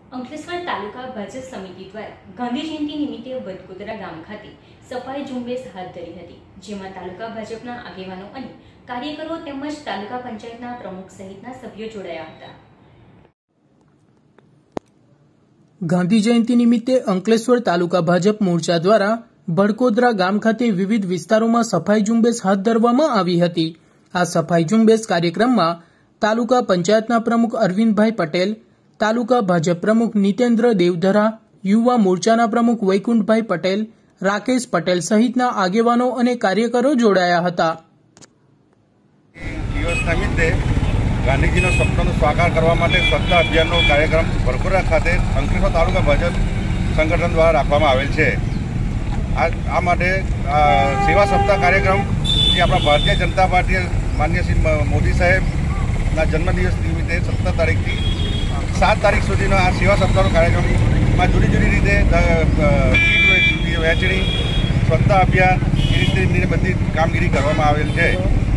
અંકલેશ્વર તાલુકા ભાજપ સમિતિ દ્વારા ગાંધી જયંતિ નિમિત્તે વડકોદરા ગામ ખાતે સફાઈ ઝુંબેશ હાથ ધરી હતી, જેમાં તાલુકા ભાજપના આગેવાનો અને કાર્યકરો તેમજ તાલુકા પંચાયતના પ્રમુખ સહિતના સભ્યો જોડાયા હતા। ગાંધી જયંતિ નિમિત્તે અંકલેશ્વર તાલુકા ભાજપ મોરચા દ્વારા વડકોદરા ગામ ખાતે વિવિધ વિસ્તારોમાં સફાઈ ઝુંબેશ હાથ ધરવામાં આવી હતી। આ સફાઈ ઝુંબેશ કાર્યક્રમમાં તાલુકા પંચાયતના પ્રમુખ અરવિંદભાઈ પટેલ, तालुका भाजप प्रमुख नितेन्द्र देवधरा, युवा मोर्चाना प्रमुख वैकुंठभाई पटेल, राकेश पटेल सहितना आगेवानो अने कार्यकरो जोड़ाया हता। दिवस निमित्ते गांधीजीनो सपनानो साकार करवा माटे स्वच्छता अभियाननो कार्यक्रम वडकोदरा खाते अंकलेश्वर तालुका भाजप संगठन द्वारा राखवामां आवेल छे। आ माटे सेवा सप्ताह कार्यक्रम जे आपणा भारतीय जनता पार्टी माननीय श्री मोदी साहेबना जन्मदिवस निमित्ते 17 तारीखथी 7 तारीख सुधीनो आ सेवा सप्ताहनो कार्यक्रम में जुदी जुदी रीते कીટ વહેંચણી, સ્વચ્છતા અભિયાન એ રીતે બધી કામગીરી કરવામાં આવેલ છે।